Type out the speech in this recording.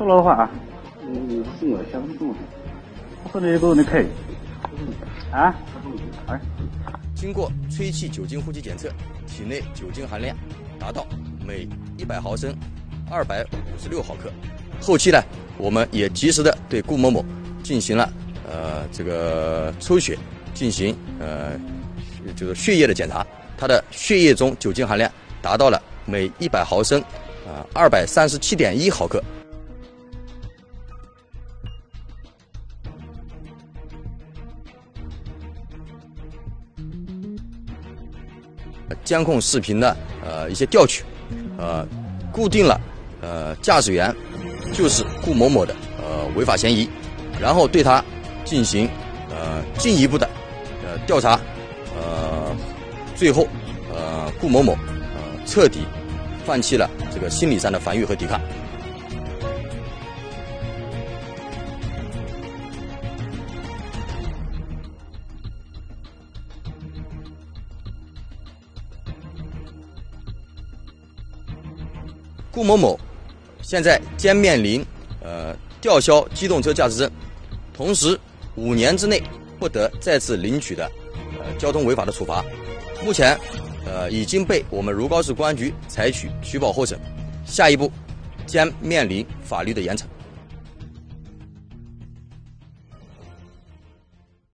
说老话啊， 是我想不住。 我说你都能开啊？哎， 经过吹气酒精呼气检测，体内酒精含量达到每100毫升256毫克。后期呢，我们也及时的对顾某某进行了这个抽血，进行就是血液的检查，他的血液中酒精含量达到了每100毫升237.1毫克。监控视频的一些调取，固定了驾驶员就是顾某某的违法嫌疑，然后对他进行进一步的调查，最后顾某某彻底放弃了这个心理上的防御和抵抗。顾某某现在将面临吊销机动车驾驶证，同时5年之内不得再次领取的交通违法的处罚。目前已经被我们如皋市公安局采取取保候审，下一步将面临法律的严惩。